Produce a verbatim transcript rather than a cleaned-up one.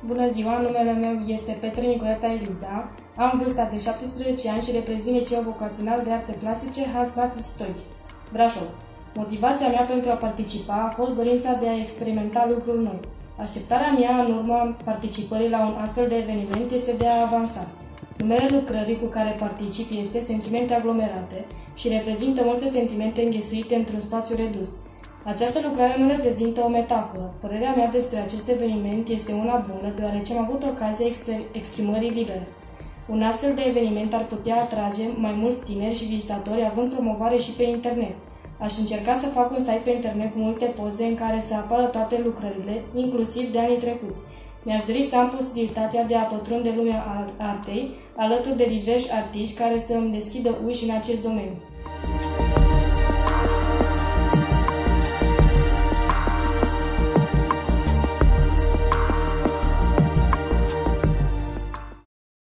Bună ziua, numele meu este Petre Nicoleta Eliza, am vârsta de șaptesprezece ani și reprezint liceul vocațional de arte plastice Hans Baptist Stoichi, Brașov. Motivația mea pentru a participa a fost dorința de a experimenta lucruri noi. Așteptarea mea în urma participării la un astfel de eveniment este de a avansa. Numele lucrării cu care particip este Sentimente aglomerate și reprezintă multe sentimente înghesuite într-un spațiu redus. Această lucrare nu reprezintă o metaforă. Părerea mea despre acest eveniment este una bună, deoarece am avut ocazia exprimării libere. Un astfel de eveniment ar putea atrage mai mulți tineri și vizitatori, având promovare și pe internet. Aș încerca să fac un site pe internet cu multe poze în care să apară toate lucrările, inclusiv de anii trecuți. Mi-aș dori să am posibilitatea de a pătrunde lumea artei, alături de diversi artiști care să îmi deschidă uși în acest domeniu.